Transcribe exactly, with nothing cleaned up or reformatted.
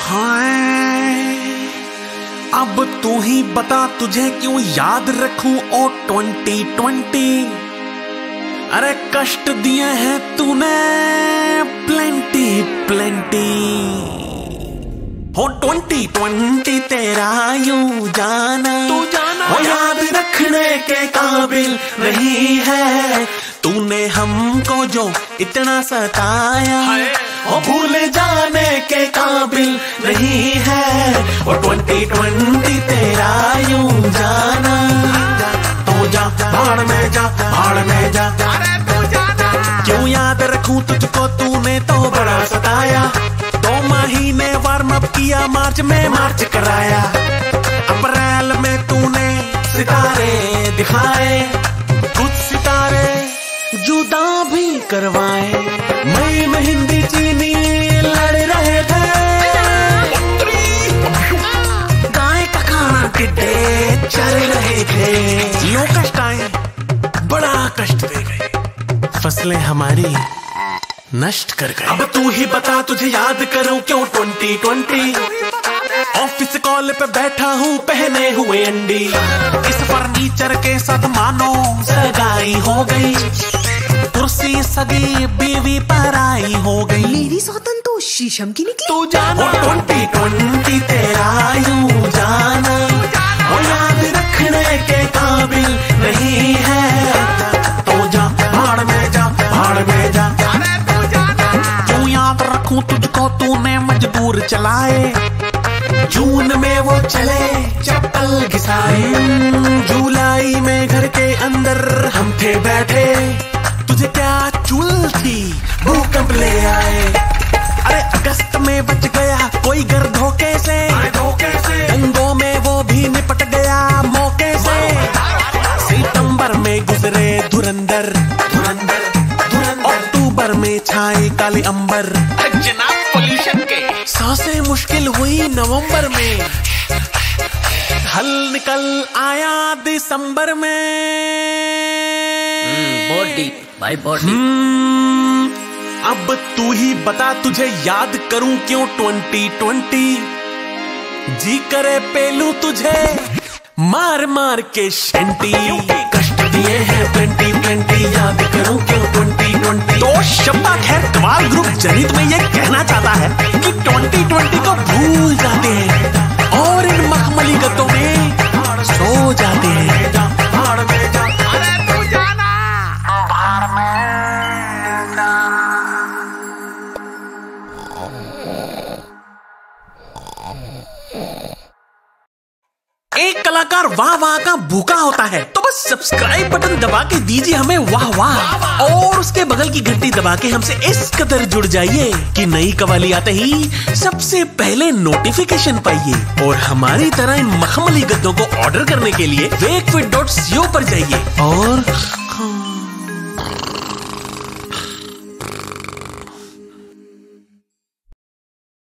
हाय अब तू ही बता तुझे क्यों याद रखूं ओ ट्वेंटी ट्वेंटी। अरे कष्ट दिए हैं तूने प्लेंटी प्लेंटी। हो ट्वेंटी ट्वेंटी तेरा यूं जाना तू जाना हो याद रखने के काबिल नहीं है। तूने हमको जो इतना सताया वो भूल जाने के काबिल नहीं है। और ट्वेंटी ट्वेंटी तेरा यूं जाना तो जा भाड़ में जा भाड़ में जा। क्यों याद रखूं तुझको तूने तो बड़ा सताया। दो महीने वार्म अप किया मार्च में मार्च कराया। अप्रैल में तूने सितारे दिखाए कुछ सितारे जुदा भी करवाए। मई में हिंदी चीनी लड़ रहे थे। गाय का खाना टिड्डे चल रहे थे। लो कष्ट आए बड़ा कष्ट दे गए। फसलें हमारी नष्ट कर गए। अब तू ही बता तुझे याद करूं क्यों ट्वेंटी ट्वेंटी। ऑफिस कॉल पे बैठा हूँ पहने हुए अंडी। इस फर्नीचर के साथ मानो सगाई हो गई। कुर्सी सगी बीवी पराई हो गई। मेरी सौतन तो शीशम की निकली। तू जाना ट्वेंटी ट्वेंटी तेरा यूं जाना वो याद रखने के काबिल नहीं है। तो जा भाड़ में जा भाड़ में जा। क्यों याद रखूं तुझको तूने मजबूर चलाए। जून में वो चले चप्पल घिसाए। जुलाई में घर के अंदर हम थे बैठे। तुझे क्या चुल थी भूकंप ले आए। अरे अगस्त में बच गया कोई घर धोखे से। धोखे से दंगों में वो भी निपट गया मौके से। सितंबर में गुजरे धुरंधर धुरंधर धुरंधर। अक्टूबर में छाए काले अंबर। जनाब पोल्यूशन के सांसें मुश्किल हुई नवंबर में। हल निकल आया दिसंबर में। बहुत डीप भाई बहुत डीप। अब तू ही बता तुझे याद करूं क्यों ट्वेंटी ट्वेंटी। जी करे पेलू तुझे मार मार के शंटी। कष्ट दिए हैं ट्वेंटी ट्वेंटी याद करूं क्यों ट्वेंटी ट्वेंटी। तो शब्दा खैर कमाल ग्रुप जनित में ये कहना चाहता है कि ट्वेंटी ट्वेंटी को भूल जाते हैं और इन मखमली गद्दों में सो जाते हैं। एक कलाकार वाह वाह का भूखा होता है तो बस सब्सक्राइब बटन दबा के दीजिए हमें वाह वाह। और उसके बगल की घंटी दबा के हमसे इस कदर जुड़ जाइए कि नई कवाली आते ही सबसे पहले नोटिफिकेशन पाइए। और हमारी तरह इन मखमली गद्दों को ऑर्डर करने के लिए वेकफिट डॉट सी ओ पर जाइए और